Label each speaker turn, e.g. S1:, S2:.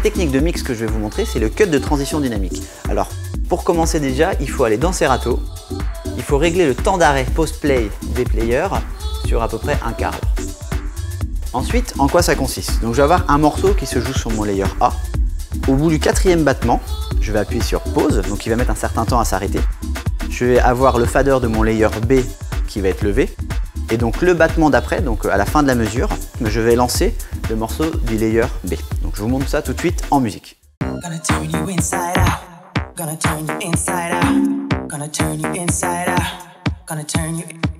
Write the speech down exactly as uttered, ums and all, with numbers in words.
S1: technique de mix que je vais vous montrer, c'est le cut de transition dynamique. Alors, pour commencer déjà, il faut aller dans Serato. Il faut régler le temps d'arrêt post-play des players sur à peu près un quart d'heure. Ensuite, en quoi ça consiste? Donc je vais avoir un morceau qui se joue sur mon layer A. Au bout du quatrième battement, je vais appuyer sur pause, donc il va mettre un certain temps à s'arrêter. Je vais avoir le fader de mon layer B qui va être levé. Et donc le battement d'après, donc à la fin de la mesure, je vais lancer le morceau du layer B. Donc je vous montre ça tout de suite en musique. Gonna turn you inside out. Gonna turn you inside out. Gonna turn you inside out. Gonna turn you